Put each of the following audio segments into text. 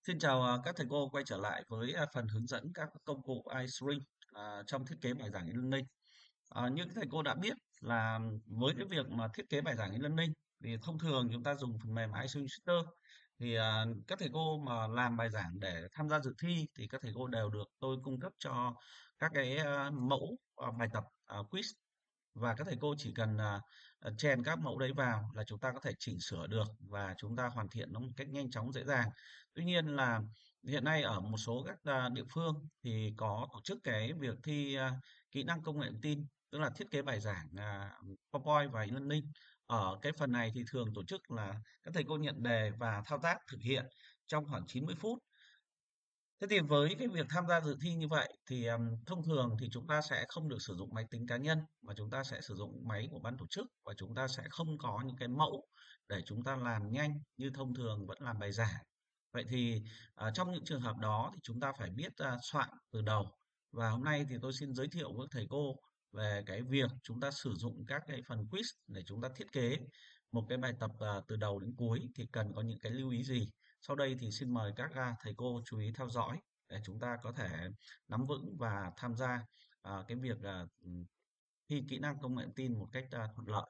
Xin chào các thầy cô quay trở lại với phần hướng dẫn các công cụ iString trong thiết kế bài giảng e-learning. Như thầy cô đã biết là với cái việc mà thiết kế bài giảng e-learning thì thông thường chúng ta dùng phần mềm iString Tutor. Thì các thầy cô mà làm bài giảng để tham gia dự thi thì các thầy cô đều được tôi cung cấp cho các cái mẫu bài tập quiz, và các thầy cô chỉ cần chèn các mẫu đấy vào là chúng ta có thể chỉnh sửa được và chúng ta hoàn thiện nó một cách nhanh chóng dễ dàng. Tuy nhiên là hiện nay ở một số các địa phương thì có tổ chức cái việc thi kỹ năng công nghệ thông tin, tức là thiết kế bài giảng PowerPoint và e-learning. Ở cái phần này thì thường tổ chức là các thầy cô nhận đề và thao tác thực hiện trong khoảng 90 phút. Thế thì với cái việc tham gia dự thi như vậy thì thông thường thì chúng ta sẽ không được sử dụng máy tính cá nhân, mà chúng ta sẽ sử dụng máy của ban tổ chức, và chúng ta sẽ không có những cái mẫu để chúng ta làm nhanh như thông thường vẫn làm bài giảng. Vậy thì trong những trường hợp đó thì chúng ta phải biết soạn từ đầu. Và hôm nay thì tôi xin giới thiệu với thầy cô về cái việc chúng ta sử dụng các cái phần quiz để chúng ta thiết kế một cái bài tập từ đầu đến cuối thì cần có những cái lưu ý gì. Sau đây thì xin mời các thầy cô chú ý theo dõi để chúng ta có thể nắm vững và tham gia cái việc thi kỹ năng công nghệ thông tin một cách thuận lợi.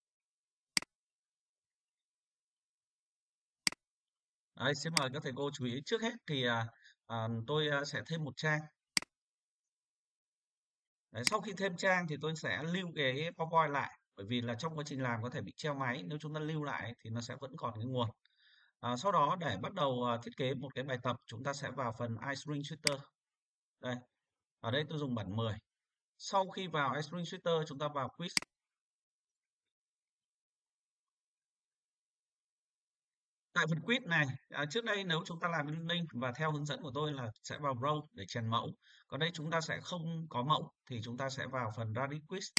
Đấy, xin mời các thầy cô chú ý. Trước hết thì tôi sẽ thêm một trang. Đấy, sau khi thêm trang thì tôi sẽ lưu cái PowerPoint lại, bởi vì là trong quá trình làm có thể bị treo máy, nếu chúng ta lưu lại thì nó sẽ vẫn còn cái nguồn. Sau đó để bắt đầu thiết kế một cái bài tập, chúng ta sẽ vào phần iString Shooter. Đây, ở đây tôi dùng bản 10. Sau khi vào iString Shooter, chúng ta vào quiz. Tại phần quiz này, trước đây nếu chúng ta làm link và theo hướng dẫn của tôi là sẽ vào row để chèn mẫu. Còn đây chúng ta sẽ không có mẫu thì chúng ta sẽ vào phần Ready Quiz.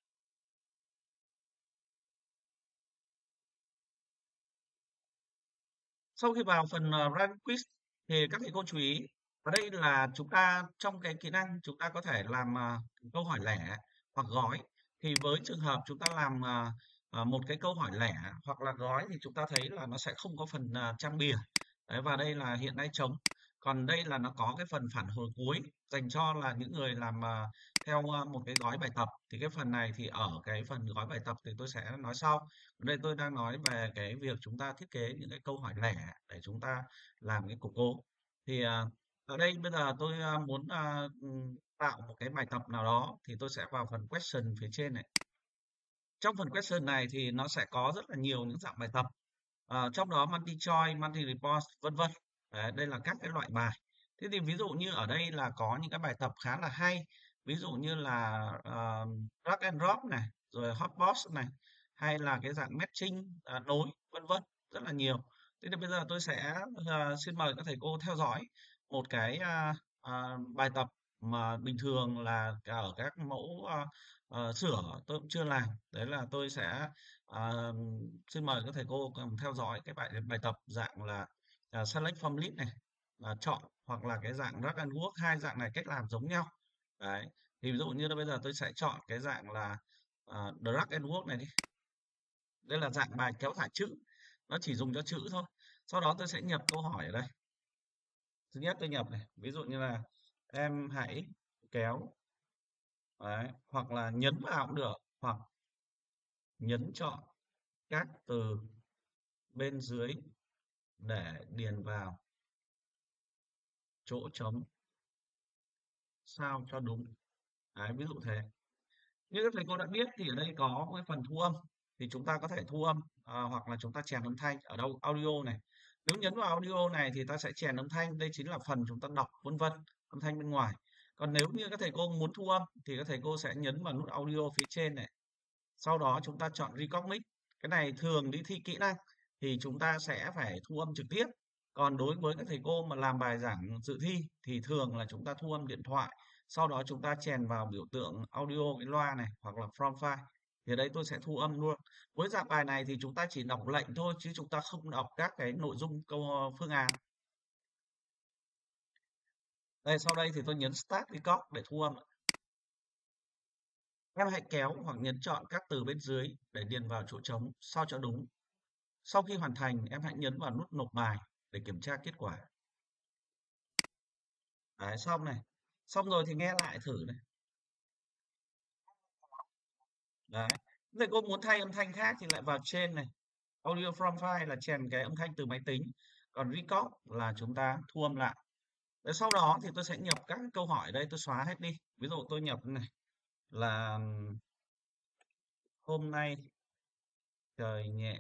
Sau khi vào phần Ready Quiz thì các thầy cô chú ý, ở đây là chúng ta trong cái kỹ năng chúng ta có thể làm câu hỏi lẻ hoặc gói. Thì với trường hợp chúng ta làm một cái câu hỏi lẻ hoặc là gói thì chúng ta thấy là nó sẽ không có phần trang bìa. Đấy, và đây là hiện nay trống. Còn đây là nó có cái phần phản hồi cuối dành cho là những người làm theo một cái gói bài tập. Thì cái phần này thì ở cái phần gói bài tập thì tôi sẽ nói sau. Ở đây tôi đang nói về cái việc chúng ta thiết kế những cái câu hỏi lẻ để chúng ta làm cái củng cố. Thì ở đây bây giờ tôi muốn tạo một cái bài tập nào đó thì tôi sẽ vào phần question phía trên này. Trong phần question này thì nó sẽ có rất là nhiều những dạng bài tập. Trong đó multi choice, multi report, vân vân. Đấy, đây là các cái loại bài. Thế thì ví dụ như ở đây là có những cái bài tập khá là hay. Ví dụ như là drag and drop này, rồi hotbox này, hay là cái dạng matching nối, vân vân, rất là nhiều. Thế thì bây giờ tôi sẽ xin mời các thầy cô theo dõi một cái bài tập mà bình thường là ở các mẫu sửa tôi cũng chưa làm. Đấy là tôi sẽ à, xin mời các thầy cô cùng theo dõi cái bài bài tập dạng là select from list này, là chọn, hoặc là cái dạng drag and work. Hai dạng này cách làm giống nhau. Đấy, thì ví dụ như là bây giờ tôi sẽ chọn cái dạng là drag and work này đi. Đây là dạng bài kéo thả chữ, nó chỉ dùng cho chữ thôi. Sau đó tôi sẽ nhập câu hỏi ở đây. Thứ nhất tôi nhập này, ví dụ như là em hãy kéo. Đấy, hoặc là nhấn vào cũng được, hoặc nhấn chọn các từ bên dưới để điền vào chỗ trống sao cho đúng. Đấy, ví dụ thế. Như các thầy cô đã biết thì ở đây có một cái phần thu âm, thì chúng ta có thể thu âm hoặc là chúng ta chèn âm thanh ở đâu audio này. Nếu nhấn vào audio này thì ta sẽ chèn âm thanh, đây chính là phần chúng ta đọc vân vân, âm thanh bên ngoài. Còn nếu như các thầy cô muốn thu âm thì các thầy cô sẽ nhấn vào nút audio phía trên này. Sau đó chúng ta chọn Record Mic. Cái này thường đi thi kỹ năng thì chúng ta sẽ phải thu âm trực tiếp. Còn đối với các thầy cô mà làm bài giảng dự thi thì thường là chúng ta thu âm điện thoại. Sau đó chúng ta chèn vào biểu tượng audio cái loa này hoặc là from file. Thì ở đây tôi sẽ thu âm luôn. Với dạng bài này thì chúng ta chỉ đọc lệnh thôi chứ chúng ta không đọc các cái nội dung câu phương án. Đây, sau đây thì tôi nhấn Start Record để thu âm. Em hãy kéo hoặc nhấn chọn các từ bên dưới để điền vào chỗ trống sao cho đúng. Sau khi hoàn thành, em hãy nhấn vào nút nộp bài để kiểm tra kết quả. Đấy, xong này. Xong rồi thì nghe lại thử này. Đấy. Thế cô muốn thay âm thanh khác thì lại vào trên này. Audio from file là chèn cái âm thanh từ máy tính. Còn record là chúng ta thu âm lại. Đấy, sau đó thì tôi sẽ nhập các câu hỏi đây, tôi xóa hết đi. Ví dụ tôi nhập này là hôm nay trời nhẹ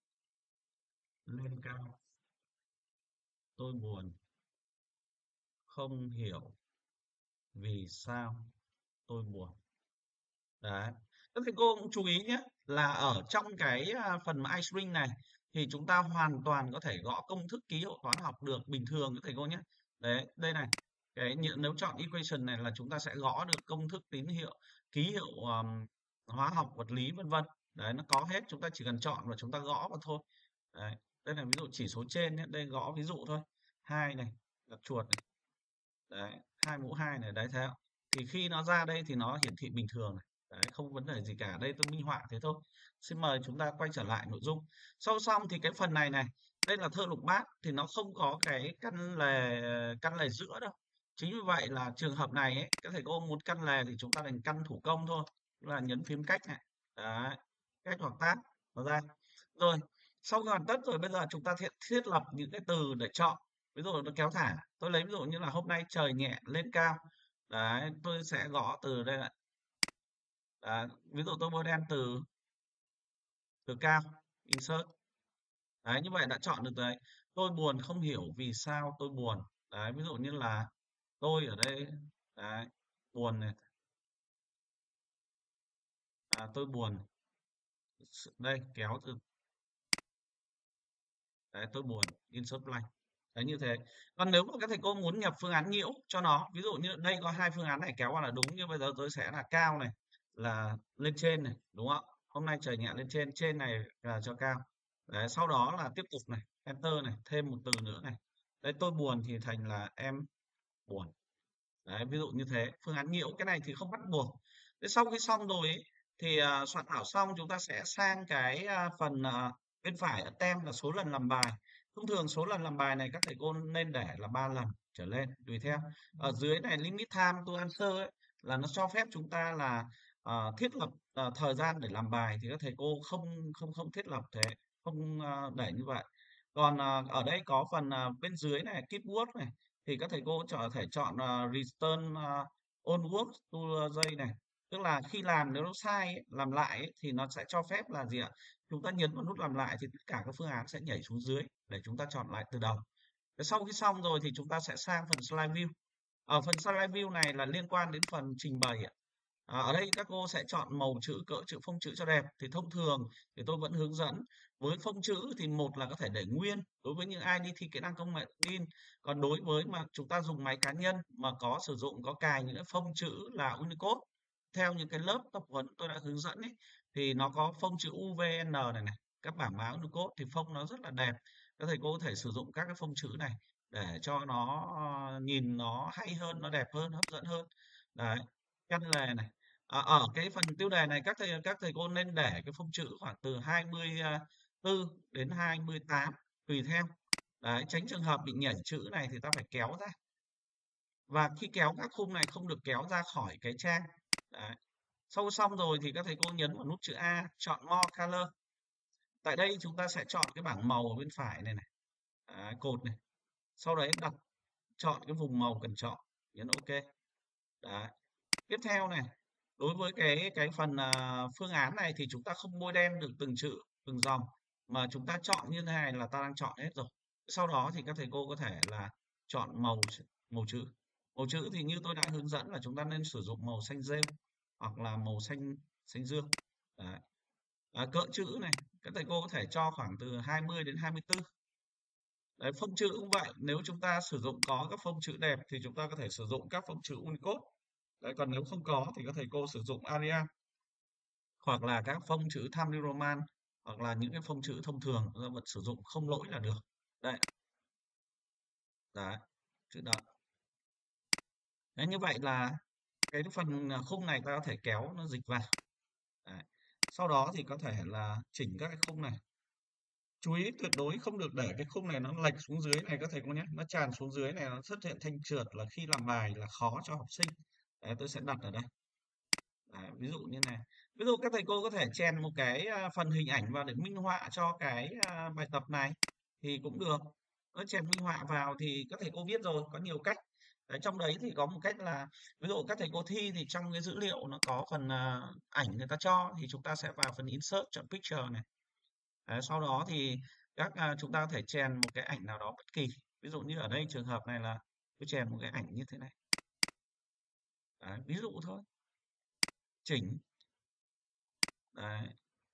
lên cao, tôi buồn, không hiểu vì sao tôi buồn. Đấy. Thế thì cô cũng chú ý nhé là ở trong cái phần mà iString này thì chúng ta hoàn toàn có thể gõ công thức ký hiệu toán học được bình thường các thầy cô nhé. Đấy, đây này. Nếu chọn equation này là chúng ta sẽ gõ được công thức tín hiệu, ký hiệu hóa học, vật lý vân vân. Đấy, nó có hết, chúng ta chỉ cần chọn và chúng ta gõ vào thôi. Đấy, đây là ví dụ chỉ số trên nhé, đây gõ ví dụ thôi. Hai này, đặt chuột này. Đấy, 2 mũ 2 này, đấy theo. Thì khi nó ra đây thì nó hiển thị bình thường này. Đấy, không vấn đề gì cả. Đây tôi minh họa thế thôi. Xin mời chúng ta quay trở lại nội dung. Sau xong thì cái phần này này, đây là thơ lục bát thì nó không có cái căn lề giữa đâu. Chính vì vậy là trường hợp này ấy, các thầy cô muốn căn lề thì chúng ta đành căn thủ công thôi. Tức là nhấn phím cách này. Đấy, cách hoặc tab nó ra. Rồi, sau khi hoàn tất rồi bây giờ chúng ta thiết lập những cái từ để chọn. Ví dụ nó kéo thả, tôi lấy ví dụ như là hôm nay trời nhẹ lên cao. Đấy, tôi sẽ gõ từ đây ạ. Đấy, ví dụ tôi bôi đen từ từ cao, insert. Đấy, như vậy đã chọn được đấy. Tôi buồn không hiểu vì sao tôi buồn. Đấy, ví dụ như là tôi ở đây, đấy, buồn này, tôi buồn. Đây, kéo từ, đấy, tôi buồn, insert blank. Đấy như thế. Còn nếu mà các thầy cô muốn nhập phương án nhiễu cho nó, ví dụ như đây có hai phương án này kéo vào là đúng, nhưng bây giờ tôi sẽ là cao này, là lên trên này, đúng không? Hôm nay trời nhẹ lên trên này là cho cao. Đấy, sau đó là tiếp tục này, enter này, thêm một từ nữa này. Đấy, tôi buồn thì thành là em buồn. Đấy, ví dụ như thế, phương án nhiễu cái này thì không bắt buộc. Thế sau khi xong rồi ấy, thì soạn thảo xong chúng ta sẽ sang cái phần bên phải ở tem là số lần làm bài. Thông thường số lần làm bài này các thầy cô nên để là 3 lần trở lên tùy theo. Ở dưới này limit time to answer ấy, là nó cho phép chúng ta là thiết lập thời gian để làm bài thì các thầy cô không không không thiết lập thế, không để như vậy. Còn ở đây có phần bên dưới này keyword này thì các thầy cô thể chọn return on work to giây này, tức là khi làm nếu nó sai ấy, làm lại ấy, thì nó sẽ cho phép là gì ạ, chúng ta nhấn vào nút làm lại thì tất cả các phương án sẽ nhảy xuống dưới để chúng ta chọn lại từ đầu. Thế sau khi xong rồi thì chúng ta sẽ sang phần slide view. Ở phần slide view này là liên quan đến phần trình bày ạ. Ở đây các cô sẽ chọn màu chữ, cỡ chữ, phông chữ cho đẹp. Thì thông thường thì tôi vẫn hướng dẫn với phông chữ thì một là có thể để nguyên đối với những ai đi thi kỹ năng công nghệ thông tin. Còn đối với mà chúng ta dùng máy cá nhân mà có sử dụng có cài những cái phông chữ là Unicode theo những cái lớp tập huấn tôi đã hướng dẫn ấy, thì nó có phông chữ UVN này này, các bảng mã Unicode thì phông nó rất là đẹp. Các thầy cô có thể sử dụng các cái phông chữ này để cho nó nhìn nó hay hơn, nó đẹp hơn, hấp dẫn hơn. Đấy, căn lề này. Ở cái phần tiêu đề này các thầy cô nên để cái phông chữ khoảng từ 24 đến 28 tùy theo. Đấy, tránh trường hợp bị nhảy chữ này thì ta phải kéo ra. Và khi kéo các khung này không được kéo ra khỏi cái trang. Đấy. Sau xong rồi thì các thầy cô nhấn vào nút chữ A, chọn More Color. Tại đây chúng ta sẽ chọn cái bảng màu ở bên phải này này. Đấy, cột này. Sau đấy chọn cái vùng màu cần chọn, nhấn OK. Đấy. Tiếp theo này, đối với cái phần phương án này thì chúng ta không bôi đen được từng chữ, từng dòng mà chúng ta chọn như thế này là ta đang chọn hết rồi. Sau đó thì các thầy cô có thể là chọn màu chữ. Màu chữ thì như tôi đã hướng dẫn là chúng ta nên sử dụng màu xanh rêu hoặc là màu xanh xanh dương. Đấy. Cỡ chữ này, các thầy cô có thể cho khoảng từ 20 đến 24. Đấy, phông chữ cũng vậy, nếu chúng ta sử dụng có các phông chữ đẹp thì chúng ta có thể sử dụng các phông chữ Unicode. Đấy, còn nếu không có thì các thầy cô sử dụng Arial hoặc là các phông chữ Times New Roman hoặc là những cái phông chữ thông thường chúng ta vẫn sử dụng không lỗi là được. Đây, đấy, chữ đậm. Đấy, như vậy là cái phần khung này ta có thể kéo nó dịch vào. Đấy. Sau đó thì có thể là chỉnh các cái khung này. chú ý tuyệt đối không được để cái khung này nó lệch xuống dưới này các thầy cô nhé, nó tràn xuống dưới này nó xuất hiện thanh trượt là khi làm bài là khó cho học sinh. Đấy, tôi sẽ đặt ở đây. Đấy, ví dụ như này, ví dụ các thầy cô có thể chèn một cái phần hình ảnh vào để minh họa cho cái bài tập này thì cũng được. Nó chèn minh họa vào thì các thầy cô biết rồi, có nhiều cách. Đấy, trong đấy thì có một cách là ví dụ các thầy cô thi thì trong cái dữ liệu nó có phần ảnh người ta cho thì chúng ta sẽ vào phần insert chọn picture này. Đấy, sau đó thì chúng ta có thể chèn một cái ảnh nào đó bất kỳ. Ví dụ như ở đây trường hợp này là tôi chèn một cái ảnh như thế này. Đấy, ví dụ thôi. Chỉnh. Đấy,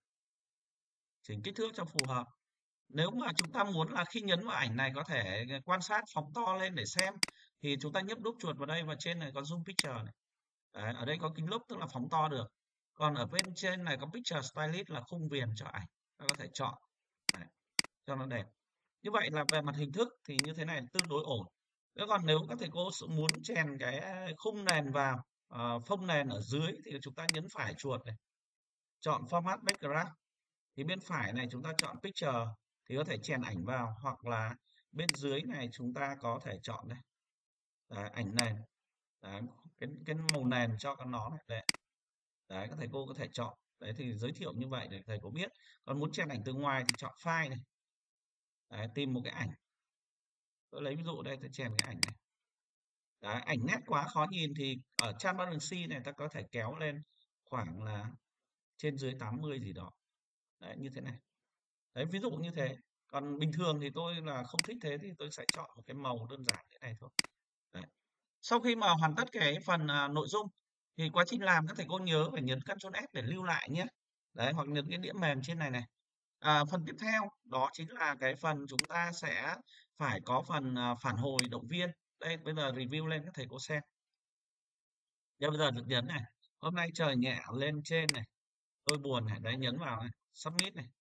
chỉnh kích thước cho phù hợp. Nếu mà chúng ta muốn là khi nhấn vào ảnh này có thể quan sát phóng to lên để xem thì chúng ta nhấp đúp chuột vào đây và trên này có zoom picture này. Đấy, ở đây có kính lúp tức là phóng to được. Còn ở bên trên này có picture stylist là khung viền cho ảnh. Ta có thể chọn. Đấy, cho nó đẹp. Như vậy là về mặt hình thức thì như thế này tương đối ổn. Thế còn nếu các thầy cô muốn chèn cái khung nền vào, phông nền ở dưới thì chúng ta nhấn phải chuột này, chọn format background. Thì bên phải này chúng ta chọn picture thì có thể chèn ảnh vào, hoặc là bên dưới này chúng ta có thể chọn đây. Đấy, ảnh nền. Đấy, cái màu nền cho con nó này. Đấy, các thầy cô có thể chọn. Đấy thì giới thiệu như vậy để thầy cô biết. Còn muốn chèn ảnh từ ngoài thì chọn file này. Đấy, tìm một cái ảnh. Tôi lấy ví dụ đây, tôi chèn cái ảnh này. Đấy, ảnh nét quá khó nhìn thì ở transparency này ta có thể kéo lên khoảng là trên dưới 80 gì đó. Đấy, như thế này. Đấy, ví dụ như thế. Còn bình thường thì tôi là không thích thế thì tôi sẽ chọn một cái màu đơn giản thế này thôi. Đấy. Sau khi mà hoàn tất cái phần nội dung thì quá trình làm các thầy cô nhớ phải nhấn Ctrl S để lưu lại nhé. Đấy, hoặc nhấn cái đĩa mềm trên này này. Phần tiếp theo đó chính là cái phần chúng ta sẽ phải có phần phản hồi động viên. Đây, bây giờ review lên các thầy cô xem. Đây, bây giờ được nhấn này. Hôm nay trời nhẹ lên trên này. Tôi buồn này. Đấy, nhấn vào này. Submit này.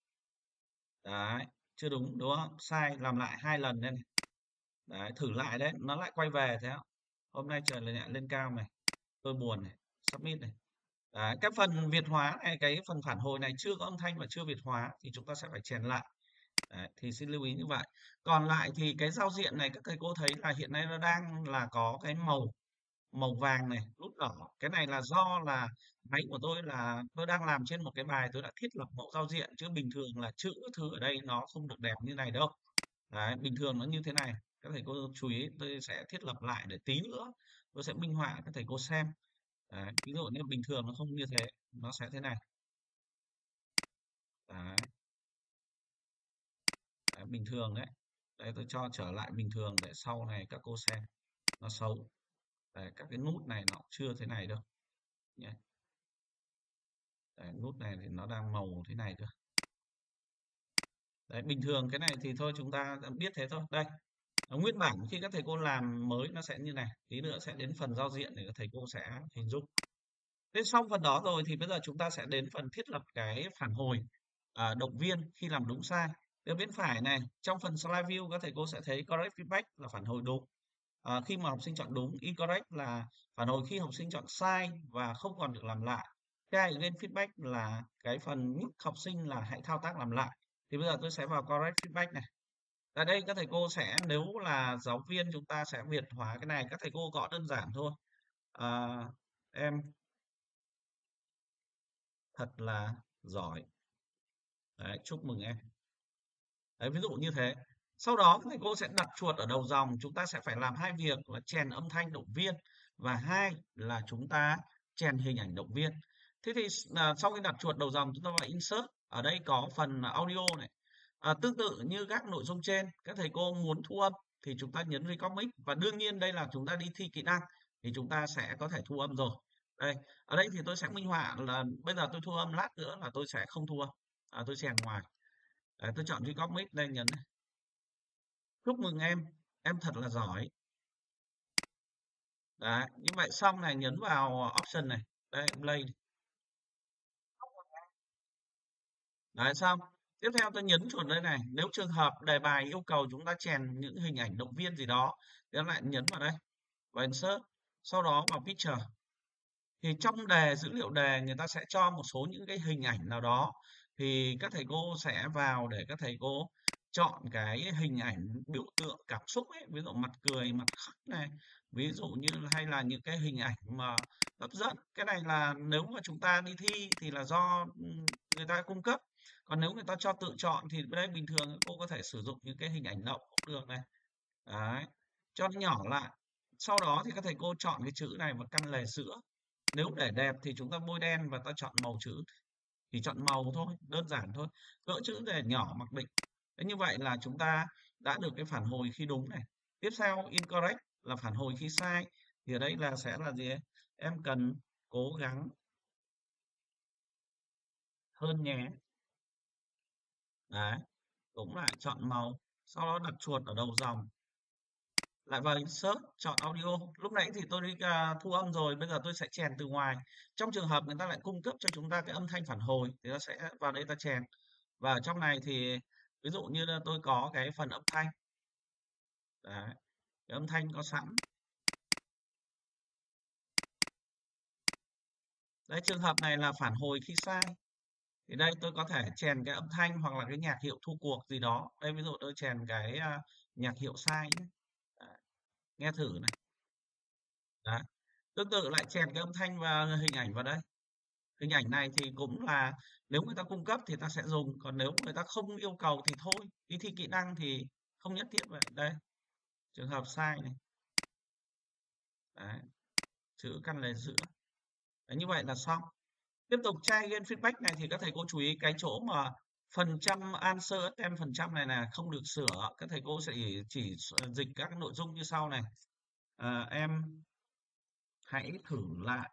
Đấy, chưa đúng đúng không? Sai, làm lại 2 lần đây này. Đấy, thử lại đấy, nó lại quay về thế không? Hôm nay trời lại lên cao này. Tôi buồn này. Submit này. Đấy, cái phần Việt hóa này, cái phần phản hồi này chưa có âm thanh và chưa Việt hóa thì chúng ta sẽ phải chèn lại. Đấy, thì xin lưu ý như vậy. Còn lại thì cái giao diện này các thầy cô thấy là hiện nay nó đang là có cái màu màu vàng này, nút đỏ. Cái này là do là máy của tôi là tôi đang làm trên một cái bài tôi đã thiết lập mẫu giao diện, chứ bình thường là chữ thứ ở đây nó không được đẹp như này đâu. Đấy, bình thường nó như thế này. Các thầy cô chú ý, tôi sẽ thiết lập lại để tí nữa tôi sẽ minh họa các thầy cô xem. Đấy, ví dụ như bình thường nó không như thế, nó sẽ thế này. Đấy, đấy, bình thường đấy. Đây tôi cho trở lại bình thường để sau này các cô xem. Nó xấu. Đấy, các cái nút này nó chưa thế này đâu nhé. Đấy, nút này thì nó đang màu thế này cơ. Đấy, bình thường cái này thì thôi chúng ta đã biết thế thôi. Đây, nguyên bản khi các thầy cô làm mới nó sẽ như này. Tí nữa sẽ đến phần giao diện để các thầy cô sẽ hình dung. Thế xong phần đó rồi thì bây giờ chúng ta sẽ đến phần thiết lập cái phản hồi động viên khi làm đúng sai. Ở bên phải này, trong phần slide view các thầy cô sẽ thấy correct feedback là phản hồi đúng. Khi mà học sinh chọn đúng, incorrect là phản hồi khi học sinh chọn sai và không còn được làm lại. Cái again feedback là cái phần nhắc học sinh là hãy thao tác làm lại. Thì bây giờ tôi sẽ vào correct feedback này. Ở đây các thầy cô sẽ, nếu là giáo viên chúng ta sẽ Việt hóa cái này, các thầy cô gõ đơn giản thôi. Em thật là giỏi. Đấy, chúc mừng em. Đấy, ví dụ như thế. Sau đó thầy cô sẽ đặt chuột ở đầu dòng, chúng ta sẽ phải làm hai việc là chèn âm thanh động viên và hai là chúng ta chèn hình ảnh động viên. Thế thì sau khi đặt chuột đầu dòng chúng ta vào insert, ở đây có phần audio này. Tương tự như các nội dung trên, các thầy cô muốn thu âm thì chúng ta nhấn record mic, và đương nhiên đây là chúng ta đi thi kỹ năng thì chúng ta sẽ có thể thu âm rồi. Đây, ở đây thì tôi sẽ minh họa là bây giờ tôi thu âm, lát nữa là tôi sẽ không thu âm. Tôi chèn ngoài. Đấy, tôi chọn record mic đây, nhấn này. Chúc mừng em thật là giỏi. Đấy, như vậy xong này, nhấn vào option này. Đây, play. Đấy, xong. Tiếp theo tôi nhấn chuột đây này. Nếu trường hợp đề bài yêu cầu chúng ta chèn những hình ảnh động viên gì đó, thì lại nhấn vào đây và insert. Sau đó vào picture. Thì trong dữ liệu đề người ta sẽ cho một số những cái hình ảnh nào đó. thì các thầy cô sẽ vào để các thầy cô chọn cái hình ảnh biểu tượng cảm xúc ấy, ví dụ mặt cười, mặt khóc này, ví dụ như hay là những cái hình ảnh mà hấp dẫn. Cái này là nếu mà chúng ta đi thi thì là do người ta cung cấp. Còn nếu người ta cho tự chọn thì đây bình thường cô có thể sử dụng những cái hình ảnh động cũng được này. Đấy, cho nó nhỏ lại. Sau đó thì các thầy cô chọn cái chữ này và căn lề giữa. Nếu để đẹp thì chúng ta bôi đen và ta chọn màu chữ, chỉ chọn màu thôi, đơn giản thôi. Cỡ chữ để nhỏ mặc định. Thế như vậy là chúng ta đã được cái phản hồi khi đúng này. Tiếp theo incorrect là phản hồi khi sai. Thì ở đây là sẽ là gì ấy? Em cần cố gắng hơn nhé. Đấy, cũng lại chọn màu. Sau đó đặt chuột ở đầu dòng. Lại vào insert, chọn audio. Lúc nãy thì tôi đi thu âm rồi, bây giờ tôi sẽ chèn từ ngoài. Trong trường hợp người ta lại cung cấp cho chúng ta cái âm thanh phản hồi thì ta sẽ vào đây ta chèn. Và ở trong này thì ví dụ như là tôi có cái phần âm thanh. Đấy, cái âm thanh có sẵn. Đấy, trường hợp này là phản hồi khi sai. Thì đây tôi có thể chèn cái âm thanh hoặc là cái nhạc hiệu thu cuộc gì đó. Đây ví dụ tôi chèn cái nhạc hiệu sai nhé. Đấy, nghe thử này. Đấy. Tương tự lại chèn cái âm thanh và hình ảnh vào đây. Hình ảnh này thì cũng là nếu người ta cung cấp thì ta sẽ dùng, còn nếu người ta không yêu cầu thì thôi. Đi thi kỹ năng thì không nhất thiết vậy. Đây, trường hợp sai này. Đấy, chữ căn lề giữa. Đấy, như vậy là xong. Tiếp tục try again feedback này thì các thầy cô chú ý cái chỗ mà phần trăm answer tem phần trăm này là không được sửa. Các thầy cô sẽ chỉ dịch các nội dung như sau này. Em hãy thử lại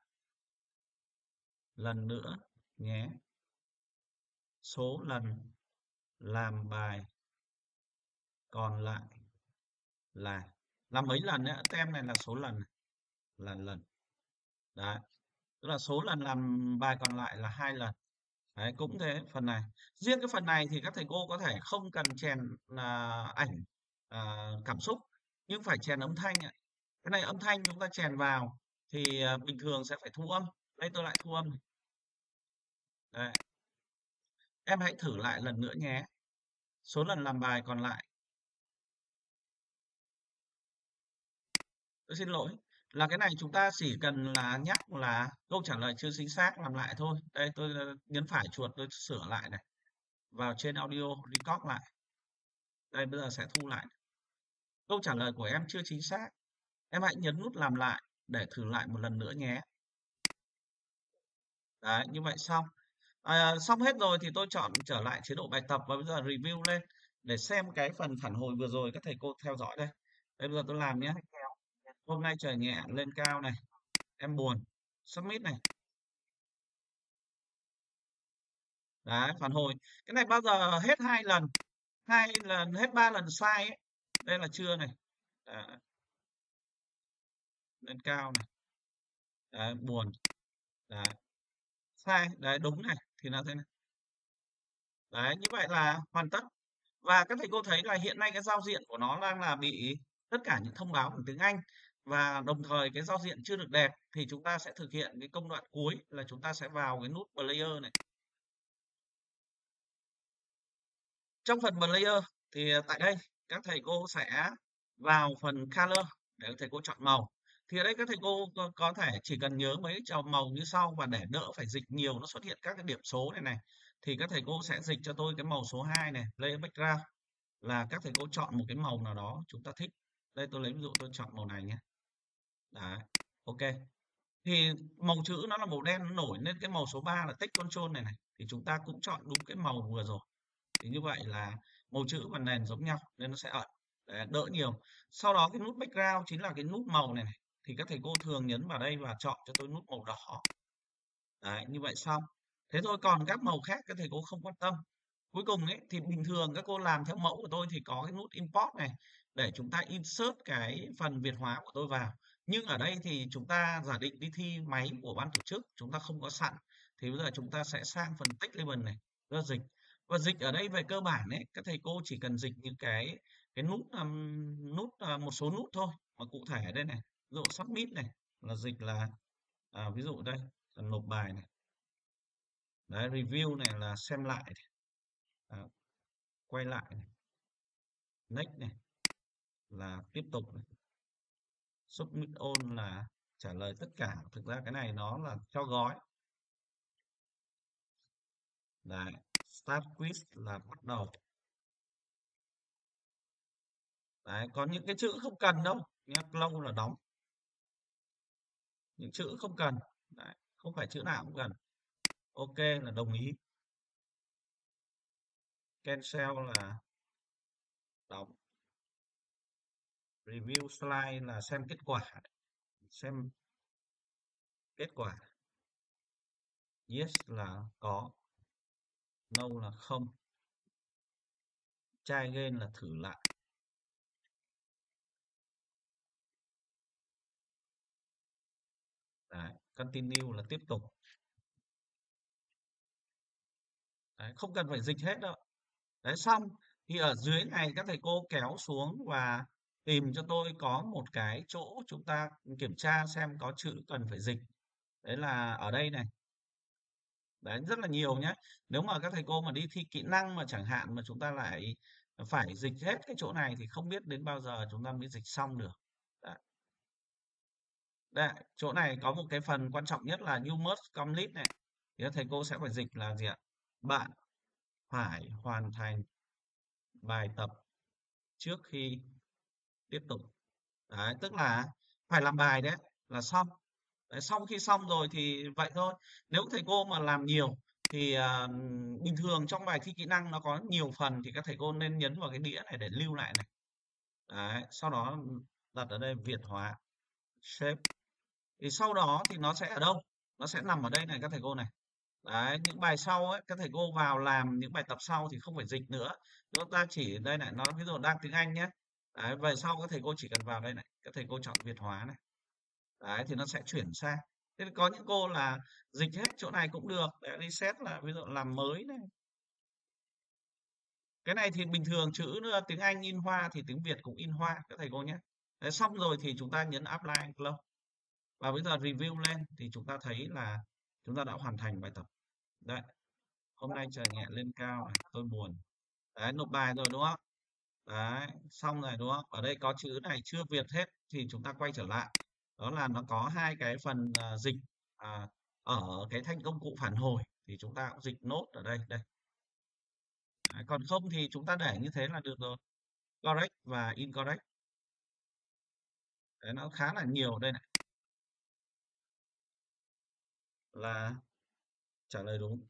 lần nữa nhé. Số lần làm bài còn lại là làm mấy lần nữa, tem này là số lần này, là lần. Đấy, tức là số lần làm bài còn lại là 2 lần. Đấy, cũng thế, phần này. Riêng cái phần này thì các thầy cô có thể không cần chèn ảnh cảm xúc, nhưng phải chèn âm thanh ạ. Cái này âm thanh chúng ta chèn vào thì bình thường sẽ phải thu âm. Đây tôi lại thu âm này. Đấy, em hãy thử lại lần nữa nhé. Số lần làm bài còn lại, tôi xin lỗi, là cái này chúng ta chỉ cần là nhắc là câu trả lời chưa chính xác làm lại thôi. Đây tôi nhấn phải chuột tôi sửa lại này. Vào trên audio record lại. Đây bây giờ sẽ thu lại. Câu trả lời của em chưa chính xác. Em hãy nhấn nút làm lại để thử lại một lần nữa nhé. Đấy, như vậy xong. Xong hết rồi thì tôi chọn trở lại chế độ bài tập và bây giờ review lên để xem cái phần phản hồi vừa rồi các thầy cô theo dõi đây. Đây bây giờ tôi làm nhé. Hôm nay trời nhẹ lên cao này. Em buồn. Submit này. Đấy, phản hồi. Cái này bao giờ hết 2 lần. 2 lần, hết 3 lần sai ấy. Đây là chưa này. Đấy, lên cao này. Đấy, buồn. Đấy, sai. Đấy, đúng này. Thì là thế này. Đấy, như vậy là hoàn tất. Và các thầy cô thấy là hiện nay cái giao diện của nó đang là bị tất cả những thông báo bằng tiếng Anh và đồng thời cái giao diện chưa được đẹp thì chúng ta sẽ thực hiện cái công đoạn cuối là chúng ta sẽ vào cái nút Player này. Trong phần Player thì tại đây các thầy cô sẽ vào phần Color để các thầy cô chọn màu. Thì ở đây các thầy cô có thể chỉ cần nhớ mấy chọn màu như sau và để đỡ phải dịch nhiều nó xuất hiện các cái điểm số này này thì các thầy cô sẽ dịch cho tôi cái màu số 2 này, Layer Background là các thầy cô chọn một cái màu nào đó chúng ta thích. Đây tôi lấy ví dụ tôi chọn màu này nhé. Đấy, ok. Thì màu chữ nó là màu đen nó nổi lên cái màu số 3 là Text Control này này thì chúng ta cũng chọn đúng cái màu vừa rồi. Thì như vậy là màu chữ và nền giống nhau nên nó sẽ ẩn để đỡ nhiều. Sau đó cái nút background chính là cái nút màu này này thì các thầy cô thường nhấn vào đây và chọn cho tôi nút màu đỏ. Đấy, như vậy xong. Thế thôi còn các màu khác các thầy cô không quan tâm. Cuối cùng ấy thì bình thường các cô làm theo mẫu của tôi thì có cái nút import này để chúng ta insert cái phần Việt hóa của tôi vào. Nhưng ở đây thì chúng ta giả định đi thi máy của ban tổ chức, chúng ta không có sẵn. Thì bây giờ chúng ta sẽ sang phần text label này, ra dịch. Và dịch ở đây về cơ bản ấy, các thầy cô chỉ cần dịch những cái nút một số nút thôi. Mà cụ thể ở đây này, ví dụ submit này là dịch là ví dụ đây là nộp bài này. Đấy, review này là xem lại này. À, quay lại này. Next này là tiếp tục này. Submit all là trả lời tất cả. Thực ra cái này nó là cho gói. Đấy, start quiz là bắt đầu. Đấy, còn những cái chữ không cần đâu nhé, close là đóng. Những chữ không cần. Đấy, không phải chữ nào cũng cần. Ok là đồng ý. Cancel là đóng. Review slide là xem kết quả. Xem kết quả. Yes là có. No là không. Try again là thử lại. Đấy, continue là tiếp tục. Đấy, không cần phải dịch hết đâu. Đấy, xong thì ở dưới này các thầy cô kéo xuống và tìm cho tôi có một cái chỗ chúng ta kiểm tra xem có chữ cần phải dịch. Đấy là ở đây này. Đấy, rất là nhiều nhé. Nếu mà các thầy cô mà đi thi kỹ năng mà chẳng hạn mà chúng ta lại phải dịch hết cái chỗ này thì không biết đến bao giờ chúng ta mới dịch xong được. Đấy. Đấy, chỗ này có một cái phần quan trọng nhất là you must complete này. Thì các thầy cô sẽ phải dịch là gì ạ? Bạn phải hoàn thành bài tập trước khi tiếp tục. Đấy, tức là phải làm bài đấy là xong. Đấy, xong khi xong rồi thì vậy thôi. Nếu thầy cô mà làm nhiều thì bình thường trong bài thi kỹ năng nó có nhiều phần thì các thầy cô nên nhấn vào cái đĩa này để lưu lại này. Đấy, sau đó đặt ở đây Việt hóa shape. Thì sau đó thì nó sẽ ở đâu? Nó sẽ nằm ở đây này các thầy cô này. Đấy, những bài sau ấy, các thầy cô vào làm những bài tập sau thì không phải dịch nữa. Chúng ta chỉ đây này, nó ví dụ đang tiếng Anh nhé. Đấy, về sau các thầy cô chỉ cần vào đây này, các thầy cô chọn Việt hóa này. Đấy, thì nó sẽ chuyển sang. Thế thì có những cô là dịch hết chỗ này cũng được, để reset là ví dụ làm mới này. Cái này thì bình thường chữ tiếng Anh in hoa thì tiếng Việt cũng in hoa các thầy cô nhé. Đấy, xong rồi thì chúng ta nhấn apply and close. Và bây giờ review lên thì chúng ta thấy là chúng ta đã hoàn thành bài tập. Đấy, hôm nay trời nhẹ lên cao này, tôi buồn. Đấy, nộp bài rồi đúng không? Đấy, xong rồi đúng không? Ở đây có chữ này chưa Việt hết thì chúng ta quay trở lại. Đó là nó có hai cái phần dịch à, ở cái thanh công cụ phản hồi thì chúng ta cũng dịch nốt ở đây. Đây. Đấy, còn không thì chúng ta để như thế là được rồi. Correct và incorrect. Đấy, nó khá là nhiều đây này. Là trả lời đúng.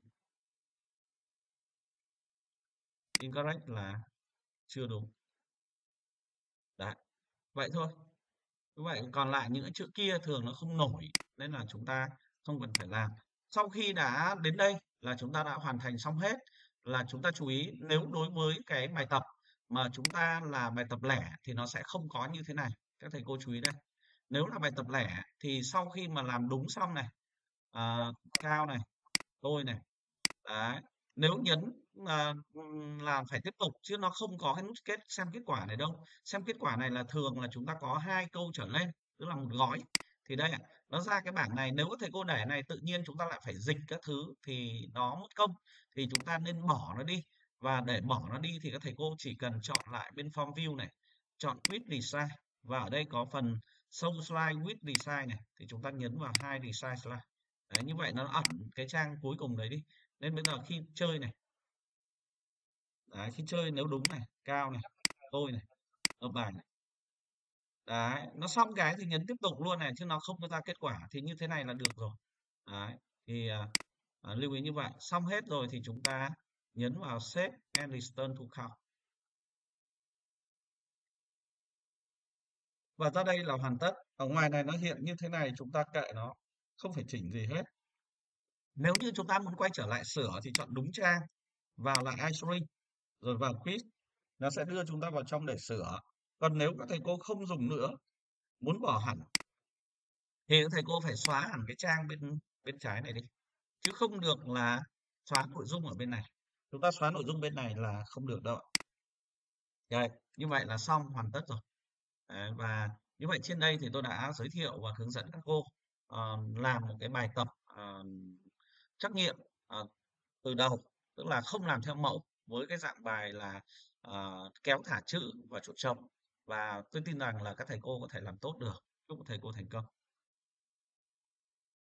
Incorrect là chưa đúng. Đấy, vậy thôi. Như vậy còn lại những cái chữ kia thường nó không nổi nên là chúng ta không cần phải làm. Sau khi đã đến đây là chúng ta đã hoàn thành xong hết, là chúng ta chú ý nếu đối với cái bài tập mà chúng ta là bài tập lẻ thì nó sẽ không có như thế này. Các thầy cô chú ý đây. Nếu là bài tập lẻ thì sau khi mà làm đúng xong này, à, cao này, tôi này, đấy, nếu nhấn là phải tiếp tục chứ nó không có cái nút xem kết quả này đâu. Xem kết quả này là thường là chúng ta có 2 câu trở lên, tức là một gói. Thì đây ạ, nó ra cái bảng này, nếu có thầy cô để này tự nhiên chúng ta lại phải dịch các thứ thì nó mất công. Thì chúng ta nên bỏ nó đi. Và để bỏ nó đi thì các thầy cô chỉ cần chọn lại bên form view này, chọn with design và ở đây có phần show slide with design này thì chúng ta nhấn vào hai design slide. Đấy, như vậy nó ẩn cái trang cuối cùng đấy đi. Nên bây giờ khi chơi này, đấy, khi chơi nếu đúng này, cao này, tôi này, hợp bài này. Đấy, nó xong cái thì nhấn tiếp tục luôn này chứ nó không có ra kết quả thì như thế này là được rồi. Đấy, thì lưu ý như vậy. Xong hết rồi thì chúng ta nhấn vào Save and Return to Count. Và ra đây là hoàn tất. Ở ngoài này nó hiện như thế này chúng ta kệ nó, không phải chỉnh gì hết. Nếu như chúng ta muốn quay trở lại sửa thì chọn đúng trang, vào lại iString, rồi vào quiz, nó sẽ đưa chúng ta vào trong để sửa. Còn nếu các thầy cô không dùng nữa, muốn bỏ hẳn, thì các thầy cô phải xóa hẳn cái trang bên bên trái này đi. Chứ không được là xóa nội dung ở bên này. Chúng ta xóa nội dung bên này là không được đâu. Đây, như vậy là xong, hoàn tất rồi. Đấy, và như vậy trên đây thì tôi đã giới thiệu và hướng dẫn các cô làm một cái bài tập trắc nghiệm từ đầu, tức là không làm theo mẫu với cái dạng bài là, kéo thả chữ và chuột trống. Và tôi tin rằng là các thầy cô có thể làm tốt được, chúc thầy cô thành công.